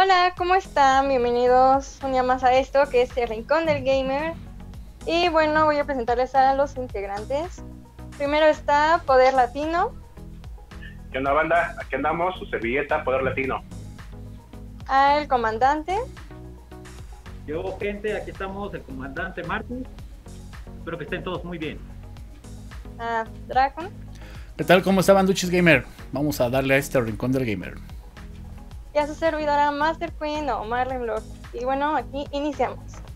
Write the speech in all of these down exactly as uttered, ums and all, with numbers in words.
Hola, ¿cómo están? Bienvenidos un día más a esto que es el Rincón del Gamer. Y bueno, voy a presentarles a los integrantes. Primero está Poder Latino. ¿Qué onda, banda? Aquí andamos, su servilleta, Poder Latino. A el Comandante. Yo, gente, aquí estamos, el Comandante Marcus. Espero que estén todos muy bien. A Dragon. ¿Qué tal? ¿Cómo está, Banduchis Gamer? Vamos a darle a este Rincón del Gamer. Y a su servidora Master Queen o Marlene Lord. Y bueno, aquí iniciamos.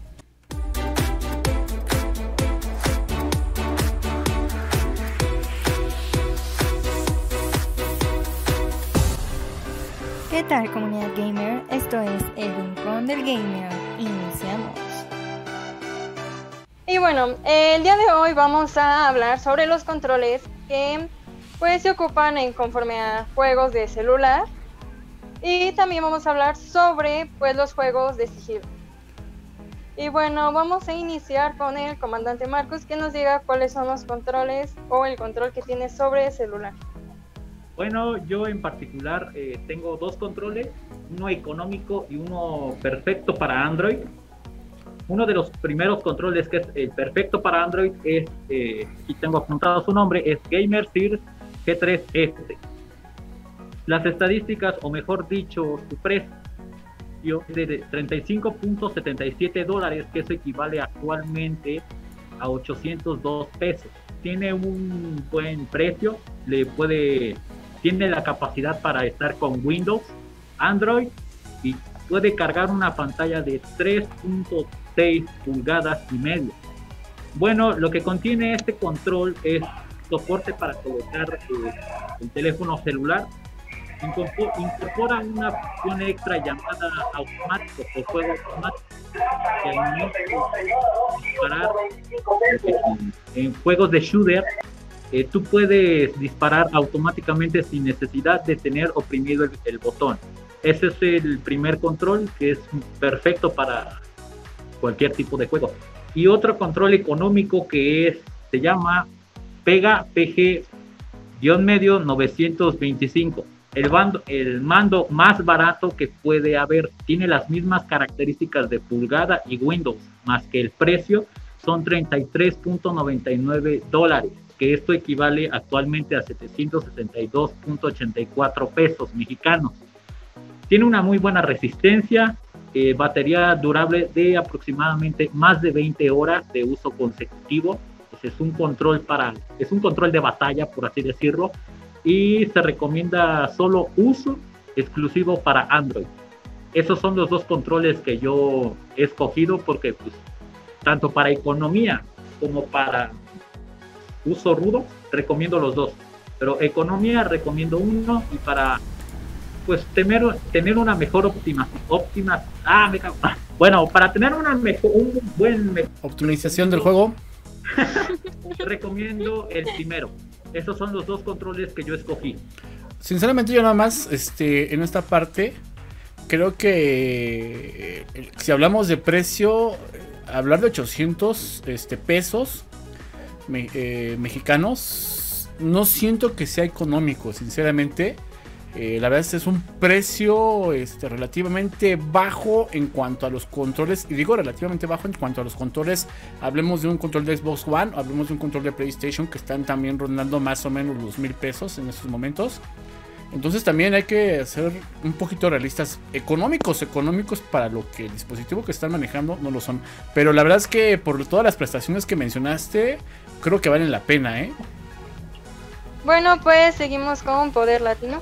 ¿Qué tal, comunidad gamer? Esto es el Rincón del Gamer. Iniciamos. Y bueno, el día de hoy vamos a hablar sobre los controles que pues se ocupan en conforme a juegos de celular. Y también vamos a hablar sobre pues los juegos de sigilo. Y bueno, vamos a iniciar con el Comandante Marcus, que nos diga cuáles son los controles o el control que tiene sobre el celular. Bueno, yo en particular eh, tengo dos controles, uno económico y uno perfecto para Android. Uno de los primeros controles que es el perfecto para Android es, eh, aquí tengo apuntado su nombre, es GamerSear G tres S. Las estadísticas, o mejor dicho, su precio es de treinta y cinco punto setenta y siete dólares, que eso equivale actualmente a ochocientos dos pesos. Tiene un buen precio, le puede, tiene la capacidad para estar con Windows, Android, y puede cargar una pantalla de tres punto seis pulgadas y media. Bueno, lo que contiene este control es soporte para colocar eh, el teléfono celular. Incorpora una función extra llamada automático o juego automático, que al momento de disparar en juegos de shooter, eh, tú puedes disparar automáticamente sin necesidad de tener oprimido el, el botón. Ese es el primer control, que es perfecto para cualquier tipo de juego. Y otro control económico que es, se llama Pega P G novecientos veinticinco. El, bando, el mando más barato que puede haber, tiene las mismas características de pulgada y Windows, más que el precio son treinta y tres punto noventa y nueve dólares, que esto equivale actualmente a setecientos sesenta y dos punto ochenta y cuatro pesos mexicanos. Tiene una muy buena resistencia, eh, batería durable de aproximadamente más de veinte horas de uso consecutivo. Pues es un control para, es un control de batalla, por así decirlo, y se recomienda solo uso exclusivo para Android. Esos son los dos controles que yo he escogido porque pues, tanto para economía como para uso rudo recomiendo los dos, pero economía recomiendo uno, y para pues tener, tener una mejor optimización óptima, ah, me cago. Bueno, para tener una mejor, un buen me- optimización del juego, recomiendo el primero. Esos son los dos controles que yo escogí. sinceramente yo nada más este, en esta parte creo que eh, si hablamos de precio, eh, hablar de ochocientos este, pesos me, eh, mexicanos, no siento que sea económico, sinceramente. Eh, la verdad es que es un precio este, relativamente bajo en cuanto a los controles. Y digo relativamente bajo en cuanto a los controles. Hablemos de un control de Xbox One, hablemos de un control de PlayStation, que están también rondando más o menos los mil pesos en estos momentos. Entonces también hay que ser un poquito realistas. Económicos, económicos para lo que el dispositivo que están manejando no lo son. Pero la verdad es que por todas las prestaciones que mencionaste, creo que valen la pena, ¿eh? Bueno, pues seguimos con Poder Latino.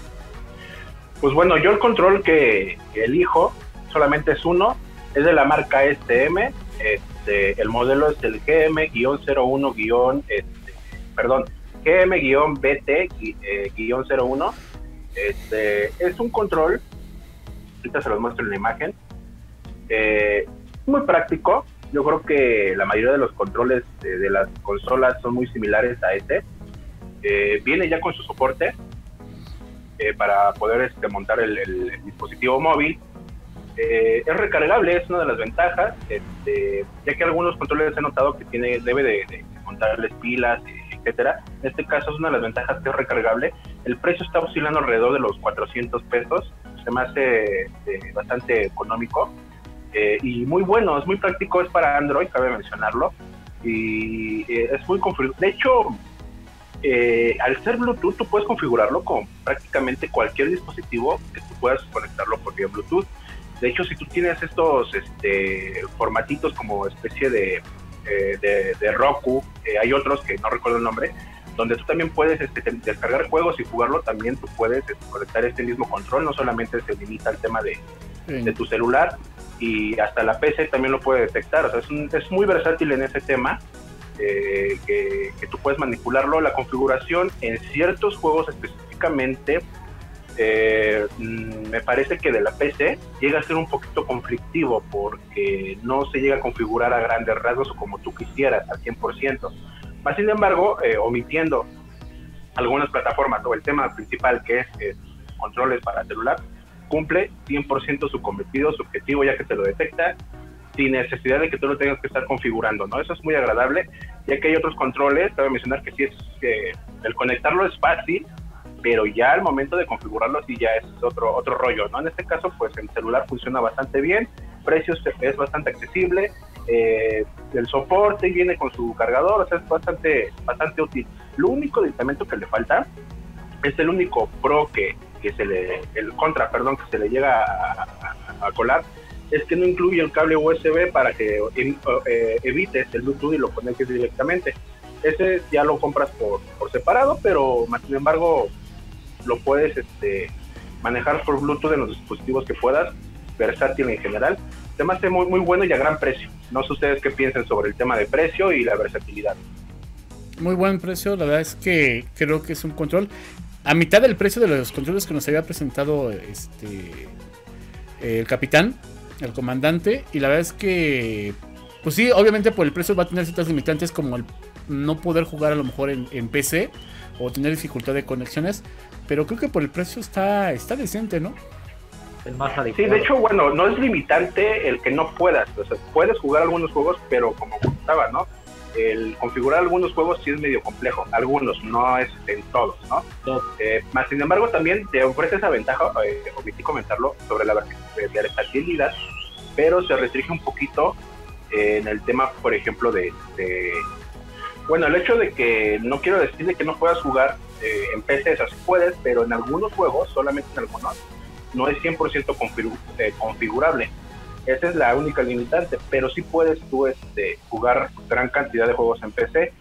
Pues bueno, yo el control que, que elijo solamente es uno, es de la marca S M, este, el modelo es el G M cero uno, este, perdón, G M B T cero uno. Este, es un control, ahorita se los muestro en la imagen, eh, muy práctico. Yo creo que la mayoría de los controles de, de las consolas son muy similares a este. Eh, viene ya con su soporte eh, para poder este, montar el, el, el dispositivo móvil. Eh, es recargable, es una de las ventajas, este, ya que algunos controles he notado que tiene, debe de, de montarles pilas, etcétera. En este caso es una de las ventajas que es recargable. El precio está oscilando alrededor de los cuatrocientos pesos. se me hace eh, bastante económico eh, y muy bueno, es muy práctico, es para Android, cabe mencionarlo, y eh, es muy configurable. De hecho, eh, al ser Bluetooth, tú puedes configurarlo con prácticamente cualquier dispositivo que tú puedas conectarlo por vía Bluetooth. De hecho, si tú tienes estos este, formatitos como especie de, eh, de, de Roku, eh, hay otros que no recuerdo el nombre, donde tú también puedes este, descargar juegos y jugarlo, también tú puedes este, conectar este mismo control, no solamente se limita al tema de, sí. de tu celular, y hasta la P C también lo puede detectar. O sea, es, un, es muy versátil en ese tema, eh, que, que tú puedes manipularlo. La configuración en ciertos juegos específicamente, eh, me parece que de la P C llega a ser un poquito conflictivo, porque no se llega a configurar a grandes rasgos o como tú quisieras, al cien por ciento. Más sin embargo, eh, omitiendo algunas plataformas o el tema principal, que es eh, controles para celular, cumple cien por ciento su cometido, su objetivo, ya que te lo detecta sin necesidad de que tú lo tengas que estar configurando, ¿no? Eso es muy agradable, ya que hay otros controles, cabe mencionar que sí es, eh, el conectarlo es fácil, pero ya al momento de configurarlo sí ya es otro, otro rollo, ¿no? En este caso, pues el celular funciona bastante bien, precios es bastante accesible, eh, el soporte viene con su cargador, o sea, es bastante, bastante útil. Lo único aditamento que le falta es el único pro que, que se le, el contra, perdón, que se le llega a, a, a colar, es que no incluye el cable U S B para que eh, evites el Bluetooth y lo conectes directamente. Ese ya lo compras por, por separado, pero más sin embargo lo puedes este, manejar por Bluetooth en los dispositivos que puedas, versátil en general. Se me hace muy, muy bueno y a gran precio. No sé ustedes qué piensan sobre el tema de precio y la versatilidad. Muy buen precio, la verdad es que creo que es un control a mitad del precio de los controles que nos había presentado este el capitán, el comandante, y la verdad es que pues sí, obviamente por el precio va a tener ciertas limitantes, como el no poder jugar a lo mejor en, en P C o tener dificultad de conexiones, pero creo que por el precio está, está decente, ¿no? El más adecuado. Sí, de hecho, bueno, no es limitante el que no puedas, o sea, puedes jugar algunos juegos, pero como gustaba, ¿no? El configurar algunos juegos sí es medio complejo, algunos, no es en todos, ¿no? No. Eh, más sin embargo, también te ofrece esa ventaja, eh, omití comentarlo, sobre la versatilidad, pero se restringe un poquito eh, en el tema, por ejemplo, de, de... Bueno, el hecho de que no quiero decir de que no puedas jugar eh, en P C, así puedes, pero en algunos juegos, solamente en algunos, no es cien por ciento configu eh, configurable. Esa es la única limitante, pero sí puedes tú este, jugar gran cantidad de juegos en P C.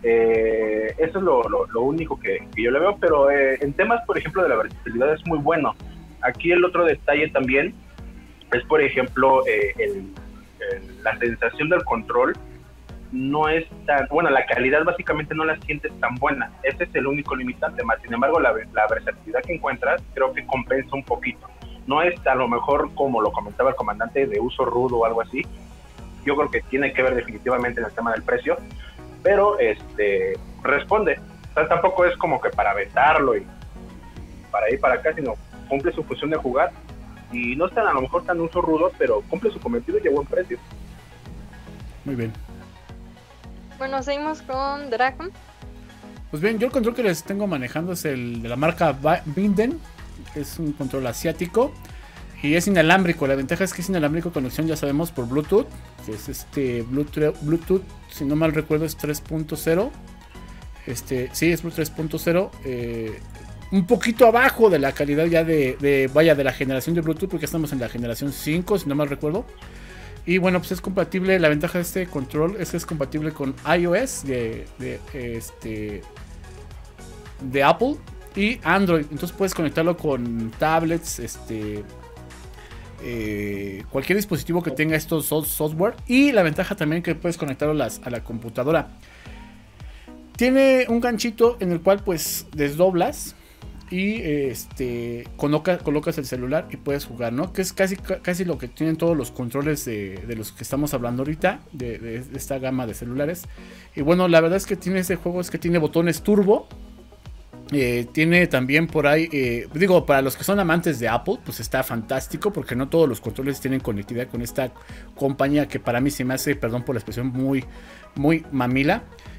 Eh, eso es lo, lo, lo único que, que yo le veo, pero eh, en temas, por ejemplo, de la versatilidad es muy bueno. Aquí el otro detalle también es, por ejemplo, eh, el, el, la sensación del control no es tan... Bueno, la calidad básicamente no la sientes tan buena. Ese es el único limitante. Más sin embargo, la, la versatilidad que encuentras creo que compensa un poquito. No es a lo mejor, como lo comentaba el comandante, de uso rudo o algo así. Yo creo que tiene que ver definitivamente en el tema del precio, pero este responde. O sea, tampoco es como que para vetarlo y para ir para acá, sino cumple su función de jugar. Y no es tan, a lo mejor tan uso rudo, pero cumple su cometido y a buen precio. Muy bien. Bueno, seguimos con Dragon. Pues bien, yo el control que les tengo manejando es el de la marca Binden. Es un control asiático y es inalámbrico. La ventaja es que es inalámbrico, conexión ya sabemos por Bluetooth, que es este Bluetooth, Bluetooth si no mal recuerdo es tres punto cero. Este, sí, es Bluetooth tres punto cero. Eh, un poquito abajo de la calidad ya de, de, vaya, de la generación de Bluetooth, porque estamos en la generación cinco, si no mal recuerdo. Y bueno, pues es compatible. La ventaja de este control es que es compatible con iOS de, de, este, de Apple y Android. Entonces puedes conectarlo con tablets, este, eh, cualquier dispositivo que tenga estos software. Y la ventaja también que puedes conectarlo a, las, a la computadora. Tiene un ganchito en el cual pues desdoblas y este coloca, colocas el celular y puedes jugar, ¿no? Que es casi, casi lo que tienen todos los controles de, de los que estamos hablando ahorita, de, de, de esta gama de celulares. Y bueno, la verdad es que tiene ese juego, es que tiene botones turbo. Eh, tiene también por ahí, eh, digo, para los que son amantes de Apple, pues está fantástico, porque no todos los controles tienen conectividad con esta compañía que para mí se me hace, perdón por la expresión, muy, muy mamila.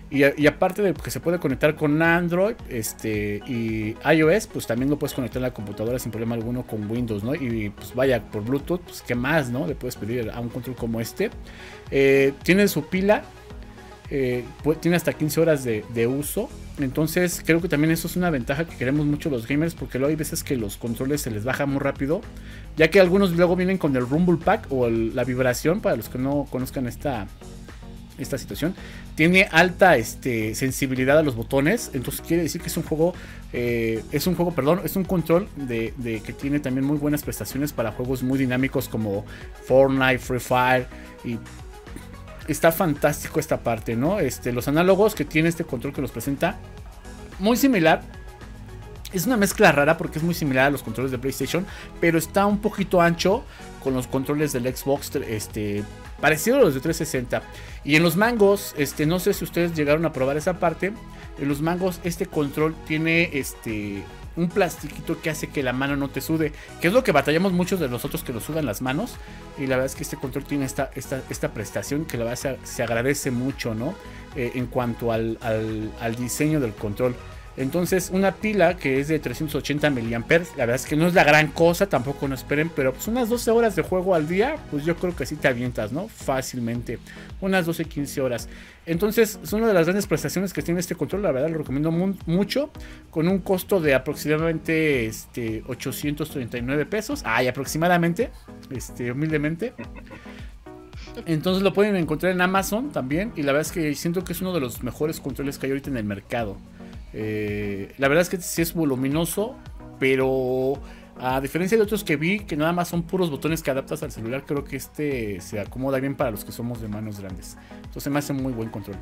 Y, y aparte de que se puede conectar con Android este, y iOS, pues también lo puedes conectar en la computadora sin problema alguno con Windows, ¿no? Y pues vaya, por Bluetooth, pues qué más, ¿no? Le puedes pedir a un control como este. Eh, tiene su pila, eh, puede, tiene hasta quince horas de, de uso. Entonces creo que también eso es una ventaja que queremos mucho los gamers, porque luego hay veces que los controles se les baja muy rápido, ya que algunos luego vienen con el Rumble Pack o el, la vibración, para los que no conozcan esta... esta situación, tiene alta este, sensibilidad a los botones, entonces quiere decir que es un juego, eh, es un juego, perdón, es un control de, de que tiene también muy buenas prestaciones para juegos muy dinámicos como Fortnite, Free Fire, y está fantástico esta parte, ¿no? Este, los análogos que tiene este control que los presenta, muy similar. Es una mezcla rara porque es muy similar a los controles de PlayStation, pero está un poquito ancho con los controles del Xbox, este, parecido a los de trescientos sesenta. Y en los mangos, este, no sé si ustedes llegaron a probar esa parte. En los mangos este control tiene este, un plastiquito que hace que la mano no te sude, que es lo que batallamos muchos de nosotros, que nos sudan las manos. Y la verdad es que este control tiene esta, esta, esta prestación que la verdad se, se agradece mucho, ¿no? Eh, en cuanto al, al, al diseño del control. Entonces una pila que es de trescientos ochenta miliamperios hora, la verdad es que no es la gran cosa, tampoco no esperen, pero pues unas doce horas de juego al día, pues yo creo que sí te avientas, ¿no? Fácilmente, unas doce, quince horas. Entonces es una de las grandes prestaciones que tiene este control, la verdad lo recomiendo mu mucho, con un costo de aproximadamente este, ochocientos treinta y nueve pesos, ay, aproximadamente, este, humildemente. Entonces lo pueden encontrar en Amazon también, y la verdad es que siento que es uno de los mejores controles que hay ahorita en el mercado. Eh, la verdad es que sí es voluminoso, pero a diferencia de otros que vi que nada más son puros botones que adaptas al celular, creo que este se acomoda bien para los que somos de manos grandes. Entonces me hace un muy buen control.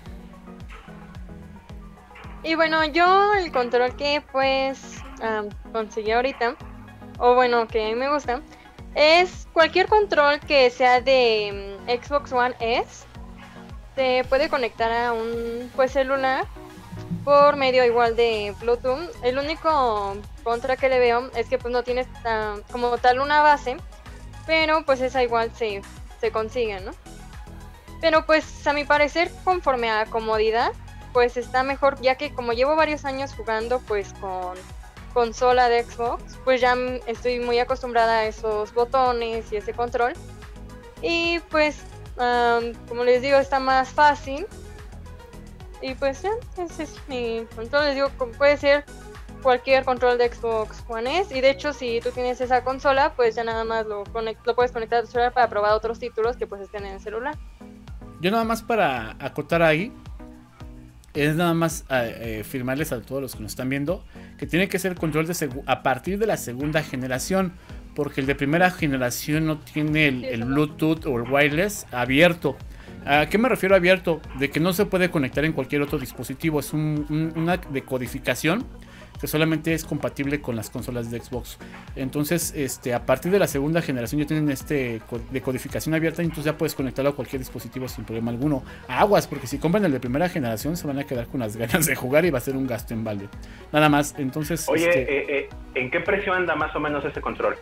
Y bueno, yo el control que pues um, conseguí ahorita, o bueno, que a mí me gusta, es cualquier control que sea de um, Xbox One S. Se puede conectar a un pues celular por medio igual de Bluetooth. El único contra que le veo es que pues no tienes uh, como tal una base, pero pues esa igual se, se consigue, ¿no? Pero pues a mi parecer, conforme a comodidad, pues está mejor, ya que como llevo varios años jugando pues con consola de Xbox, pues ya estoy muy acostumbrada a esos botones y ese control. Y pues um, como les digo, está más fácil. Y pues ya, ese es mi control. Les digo, puede ser cualquier control de Xbox One S. Y de hecho, si tú tienes esa consola, pues ya nada más lo, lo puedes conectar a tu celular para probar otros títulos que pues estén en el celular. Yo nada más para acotar ahí, es nada más eh, eh, firmarles a todos los que nos están viendo que tiene que ser control de a partir de la segunda generación, porque el de primera generación no tiene el, el Bluetooth o el wireless abierto. ¿A qué me refiero abierto? De que no se puede conectar en cualquier otro dispositivo. Es un, un, una decodificación que solamente es compatible con las consolas de Xbox. Entonces, este, a partir de la segunda generación ya tienen este decodificación abierta, y entonces ya puedes conectarlo a cualquier dispositivo sin problema alguno. Aguas, porque si compran el de primera generación se van a quedar con las ganas de jugar y va a ser un gasto en balde. Nada más, entonces... Oye, este... eh, eh, ¿en qué precio anda más o menos ese control?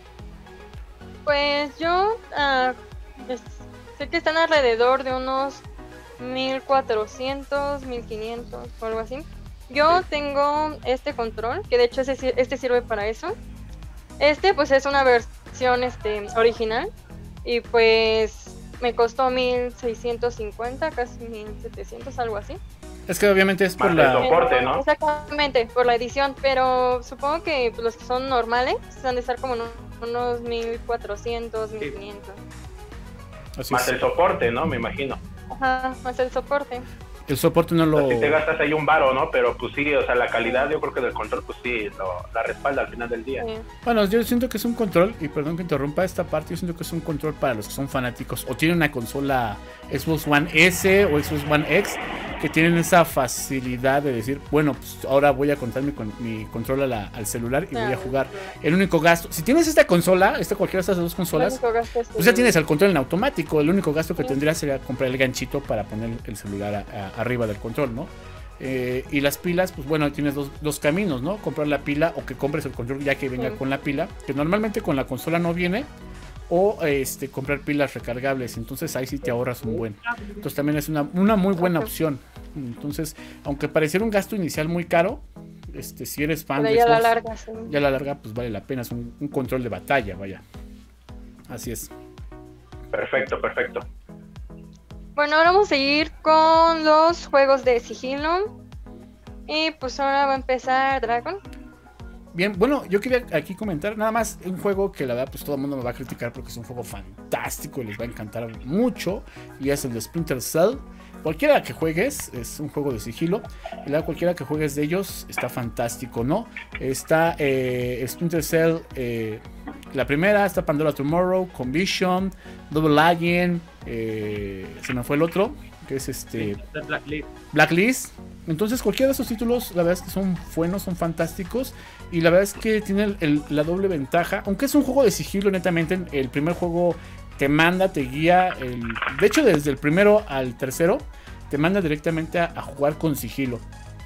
Pues yo... Uh, pues, sé que están alrededor de unos mil cuatrocientos, mil quinientos o algo así. Yo tengo este control, que de hecho este, este sirve para eso. Este pues es una versión este, original. Y pues me costó mil seiscientos cincuenta, casi mil setecientos, algo así. Es que obviamente es por más la... el soporte, ¿no? Exactamente, por la edición. Pero supongo que pues, los que son normales han de estar como en unos mil cuatrocientos, mil quinientos. Así más es. el soporte, ¿no? Me imagino. Ajá, más el soporte. El soporte no lo... O sea, si te gastas ahí un varo, ¿no? Pero pues sí, o sea, la calidad yo creo que del control pues sí, lo, la respalda al final del día. Sí. Bueno, yo siento que es un control, y perdón que interrumpa esta parte, yo siento que es un control para los que son fanáticos o tienen una consola Xbox One S o Xbox One X, que tienen esa facilidad de decir, bueno, pues ahora voy a conectar mi, mi control a la, al celular y voy a jugar. El único gasto, si tienes esta consola, esta cualquiera de estas dos consolas, pues ya tienes el control en automático. El único gasto que tendrías sería comprar el ganchito para poner el celular a, a, arriba del control, ¿no? Eh, y las pilas, pues bueno, tienes dos, dos caminos, ¿no? Comprar la pila o que compres el control ya que venga sí. con la pila, que normalmente con la consola no viene, o este, comprar pilas recargables. Entonces ahí sí te ahorras un buen. Entonces también es una, una muy buena opción. Entonces, aunque pareciera un gasto inicial muy caro, este, si eres fan Pero de ya Xbox, la larga, sí. ya la larga, pues vale la pena. Es un, un control de batalla, vaya. Así es. Perfecto, perfecto. Bueno, ahora vamos a seguir con los juegos de sigilo. Y pues ahora va a empezar Dragon. Bien, bueno, yo quería aquí comentar nada más un juego que la verdad pues todo el mundo me va a criticar porque es un juego fantástico y les va a encantar mucho, y es el de Splinter Cell. Cualquiera que juegues es un juego de sigilo, y la verdad cualquiera que juegues de ellos está fantástico, ¿no? Está eh, Splinter Cell, eh, la primera, está Pandora Tomorrow, Conviction, Double Agent, eh, se me fue el otro, que es este... Blacklist. Blacklist. Entonces cualquiera de esos títulos la verdad es que son buenos, son fantásticos, y la verdad es que tiene el, el, la doble ventaja, aunque es un juego de sigilo netamente. El primer juego te manda, te guía, el, de hecho desde el primero al tercero te manda directamente a, a jugar con sigilo,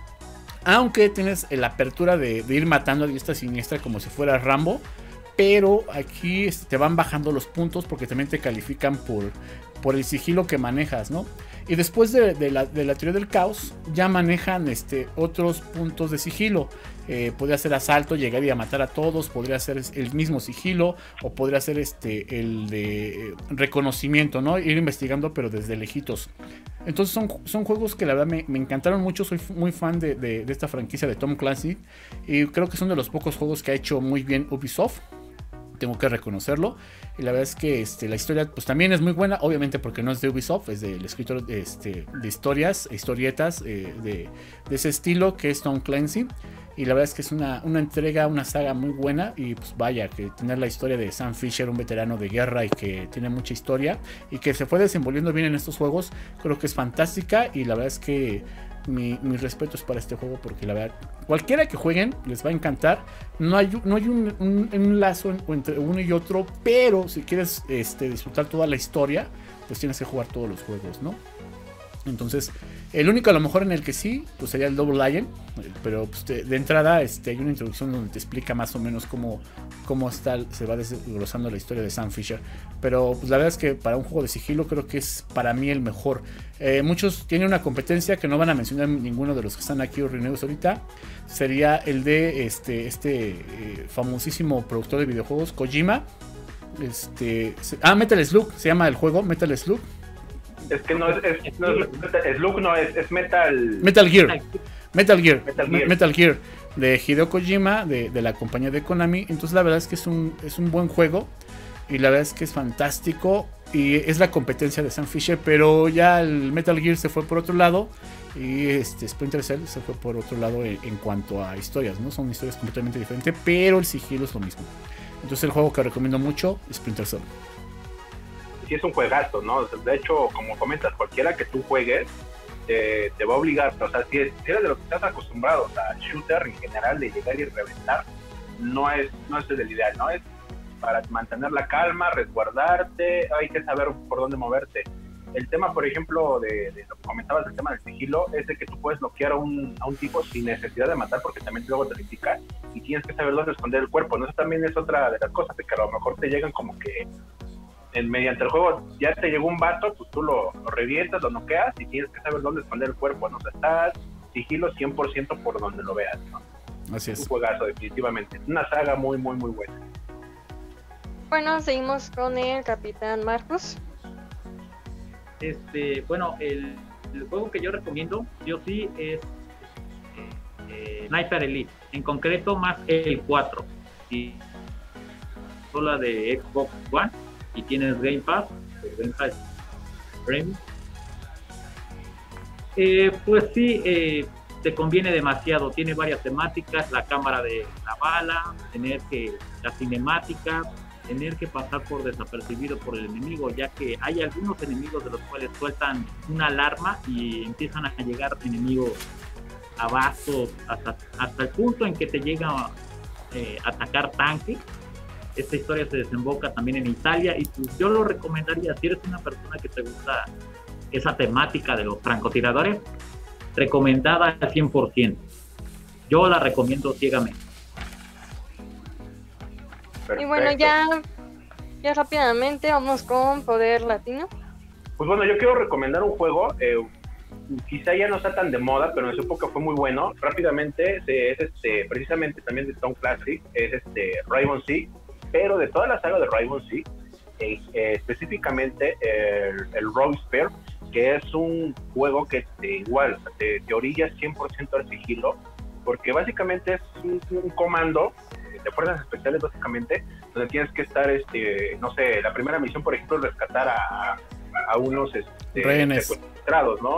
aunque tienes la apertura de, de ir matando a diestra siniestra como si fuera Rambo, pero aquí este, te van bajando los puntos porque también te califican por, por el sigilo que manejas, ¿no? Y después de, de, la, de la teoría del caos, ya manejan este, otros puntos de sigilo. Eh, podría ser asalto, llegar y a matar a todos. Podría ser el mismo sigilo. O podría ser este, el de reconocimiento, ¿no? Ir investigando, pero desde lejitos. Entonces son, son juegos que la verdad me, me encantaron mucho. Soy muy fan de, de, de esta franquicia de Tom Clancy. Y creo que son de los pocos juegos que ha hecho muy bien Ubisoft. Tengo que reconocerlo. Y la verdad es que este, la historia pues también es muy buena. Obviamente porque no es de Ubisoft, es del escritor este, de historias, historietas eh, de, de ese estilo que es Tom Clancy. Y la verdad es que es una, una entrega, una saga muy buena. Y pues vaya, que tener la historia de Sam Fisher, un veterano de guerra y que tiene mucha historia y que se fue desenvolviendo bien en estos juegos, creo que es fantástica. Y la verdad es que mi, mi respeto es para este juego, porque la verdad, cualquiera que jueguen les va a encantar. No hay, no hay un, un, un lazo entre uno y otro, pero si quieres este, disfrutar toda la historia, pues tienes que jugar todos los juegos, ¿no? Entonces, el único a lo mejor en el que sí, pues sería el Double Agent, pero pues de, de entrada este, hay una introducción donde te explica más o menos cómo, cómo está, se va desglosando la historia de Sam Fisher. Pero pues la verdad es que para un juego de sigilo creo que es para mí el mejor. Eh, muchos tienen una competencia que no van a mencionar ninguno de los que están aquí o reunidos ahorita. Sería el de este, este eh, famosísimo productor de videojuegos, Kojima. Este, se, ah, Metal Slug, se llama el juego, Metal Slug. Es que no es, es, no es, es Slug, no es, es Metal... Metal Gear. Metal Gear. Metal Gear. Metal Gear. De Hideo Kojima, de, de la compañía de Konami. Entonces la verdad es que es un, es un buen juego. Y la verdad es que es fantástico. Y es la competencia de Sam Fisher. Pero ya el Metal Gear se fue por otro lado. Y este Splinter Cell se fue por otro lado en, en cuanto a historias, ¿no? Son historias completamente diferentes. Pero el sigilo es lo mismo. Entonces el juego que recomiendo mucho es Splinter Cell. Sí, es un juegazo, ¿no? De hecho, como comentas, cualquiera que tú juegues eh, te va a obligar, o sea, si, es, si eres de los que estás acostumbrados a shooter en general, de llegar y reventar, no es, no es el ideal, ¿no? Es para mantener la calma, resguardarte, hay que saber por dónde moverte. El tema, por ejemplo, de, de lo que comentabas del tema del sigilo, es de que tú puedes bloquear a un, a un tipo sin necesidad de matar, porque también luego te lo indica, y tienes que saber dónde esconder el cuerpo, ¿no? Eso también es otra de las cosas, de que a lo mejor te llegan como que En, mediante el juego ya te llegó un vato, pues tú lo, lo revientas, lo noqueas y tienes que saber dónde esconder el cuerpo, ¿no? O sea, estás sigilo cien por ciento por donde lo veas, ¿no? Así es. Un juegazo, definitivamente. Una saga muy, muy, muy buena. Bueno, seguimos con el Capitán Marcos. Este, bueno, el, el juego que yo recomiendo, yo sí, es eh, Sniper Elite. En concreto, más el cuatro. Y la de Xbox One. Y tienes Game Pass, Game Pass Premium, eh, pues sí, eh, te conviene demasiado. Tiene varias temáticas: la cámara de la bala, tener que la cinemática, tener que pasar por desapercibido por el enemigo, ya que hay algunos enemigos de los cuales sueltan una alarma y empiezan a llegar enemigos a bastos hasta, hasta el punto en que te llega a eh, atacar tanques. Esta historia se desemboca también en Italia y pues yo lo recomendaría si eres una persona que te gusta esa temática de los francotiradores, recomendada al cien por ciento. Yo la recomiendo ciegamente. Perfecto. Y bueno, ya ya rápidamente vamos con Poder Latino. Pues bueno, yo quiero recomendar un juego, eh, quizá ya no está tan de moda, pero en su época fue muy bueno. Rápidamente, es este, precisamente también de Stone Classic, es este Rainbow Six, pero de toda la saga de Rainbow Six, eh, eh, específicamente el, el Rogue Spear, que es un juego que te, igual te, te orilla cien por ciento al sigilo, porque básicamente es un, un comando de fuerzas especiales, básicamente, donde tienes que estar, este, no sé, la primera misión, por ejemplo, es rescatar a, a unos este, rehenes, secuestrados, ¿no?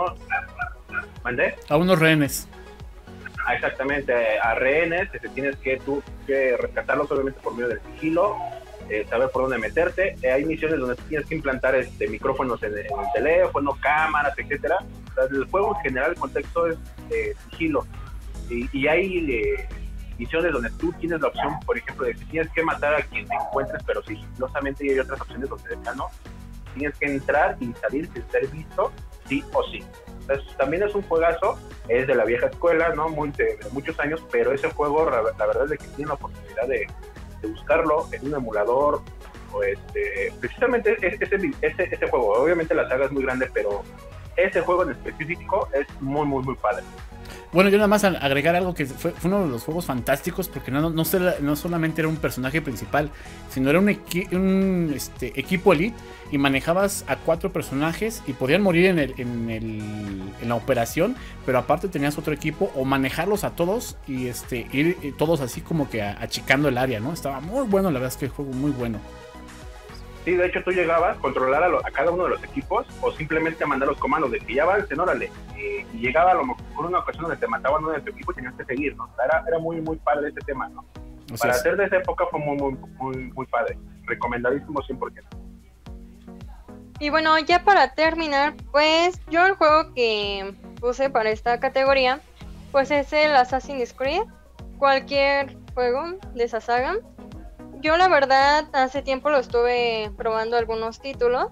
¿Mandé? A unos rehenes. Ah, exactamente, a rehenes, este, tienes que tú que rescatarlos, obviamente, por medio del sigilo, eh, saber por dónde meterte. Eh, hay misiones donde tienes que implantar este, micrófonos en el, en el teléfono, cámaras, etcétera. O sea, el juego en general, el contexto es eh, sigilo. Y, y hay eh, misiones donde tú tienes la opción, por ejemplo, de que tienes que matar a quien te encuentres, pero sigilosamente, y hay otras opciones donde de plano tienes que entrar y salir sin ser visto, sí o sí. Entonces, también es un juegazo, es de la vieja escuela, ¿no? Muy, de, de muchos años, pero ese juego, la, la verdad es de que tiene la oportunidad de, de buscarlo en un emulador, o este, precisamente ese, ese, ese, ese juego. Obviamente la saga es muy grande, pero ese juego en específico es muy, muy, muy padre. Bueno, yo nada más agregar algo que fue, fue uno de los juegos fantásticos, porque no, no, no, no solamente era un personaje principal, sino era un, equi, un este, equipo elite, y manejabas a cuatro personajes y podían morir en, el, en, el, en la operación, pero aparte tenías otro equipo, o manejarlos a todos y este, ir todos así como que achicando el área, ¿no? Estaba muy bueno, la verdad es que el juego muy bueno. Sí, de hecho tú llegabas a controlar a, lo, a cada uno de los equipos, o simplemente a mandar los comandos de que ya avancen, órale, y, y llegaba a lo mejor por una ocasión donde te mataban uno de tu equipo y tenías que seguir, ¿no? Era, era muy, muy padre ese tema, ¿no? O sea, para hacer de esa época fue muy, muy, muy, muy padre. Recomendadísimo cien por ciento. Y bueno, ya para terminar, pues yo el juego que puse para esta categoría, pues es el Assassin's Creed, cualquier juego de esa saga. Yo la verdad hace tiempo lo estuve probando algunos títulos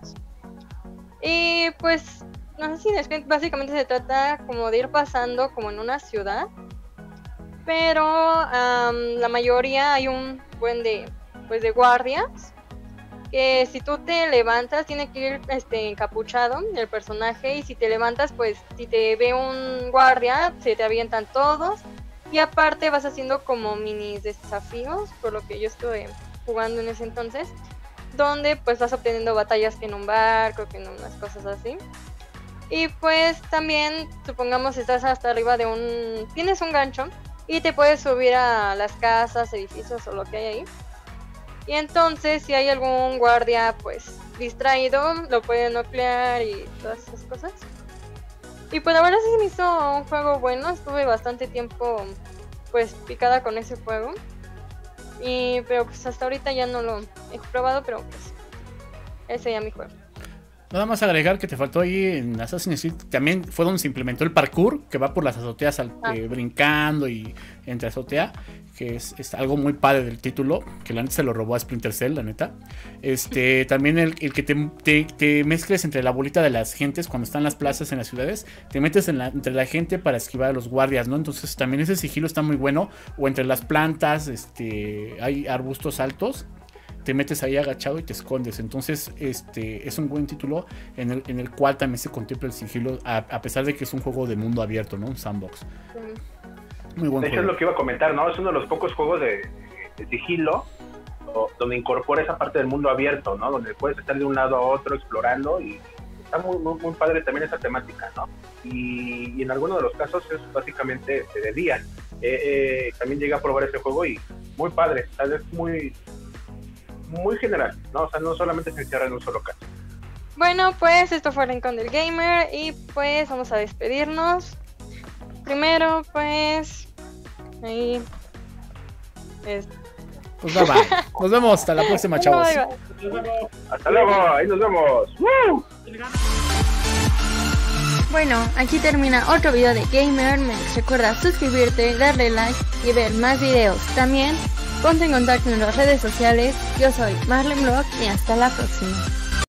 y pues Assassin's Creed básicamente se trata como de ir pasando como en una ciudad, pero um, la mayoría hay un buen de pues de guardias que si tú te levantas tiene que ir este encapuchado el personaje, y si te levantas pues si te ve un guardia se te avientan todos. Y aparte vas haciendo como mini desafíos, por lo que yo estuve jugando en ese entonces, donde pues vas obteniendo batallas que en un barco, que en unas cosas así. Y pues también, supongamos estás hasta arriba de un... tienes un gancho y te puedes subir a las casas, edificios o lo que hay ahí. Y entonces si hay algún guardia pues distraído, lo pueden nuclear y todas esas cosas. Y pues la verdad sí me hizo un juego bueno, estuve bastante tiempo pues picada con ese juego. Y pero pues hasta ahorita ya no lo he probado, pero pues ese ya mi juego. Nada más agregar que te faltó ahí en Assassin's Creed, también fue donde se implementó el parkour, que va por las azoteas al, ah. eh, brincando y entre azotea, que es, es algo muy padre del título, que la neta se lo robó a Splinter Cell, la neta. Este, también el, el que te, te, te mezcles entre la bolita de las gentes cuando están en las plazas en las ciudades, te metes en la, entre la gente para esquivar a los guardias, ¿no? Entonces también ese sigilo está muy bueno, o entre las plantas, este, hay arbustos altos, te metes ahí agachado y te escondes. Entonces este es un buen título en el, en el cual también se contempla el sigilo, a, a pesar de que es un juego de mundo abierto, ¿no? Un sandbox. Sí. Muy buen de hecho juego. Es lo que iba a comentar, ¿no? Es uno de los pocos juegos de, de sigilo o, donde incorpora esa parte del mundo abierto, ¿no? Donde puedes estar de un lado a otro explorando, y está muy, muy, muy padre también esa temática, ¿no? Y, y en algunos de los casos es básicamente de día. Eh, eh, también llegué a probar ese juego y muy padre, tal vez muy... muy general, ¿no? O sea, no solamente se encierra en un solo caso. Bueno, pues esto fue el Rincón del Gamer y pues vamos a despedirnos. Primero, pues ahí es... pues bye bye. Nos vemos hasta la próxima, chavos. Bye, bye. Hasta luego, ahí nos vemos. ¡Woo! Bueno, aquí termina otro video de Gamer. Recuerda suscribirte, darle like y ver más videos. También ponte en contacto en las redes sociales. Yo soy Marlene Block y hasta la próxima.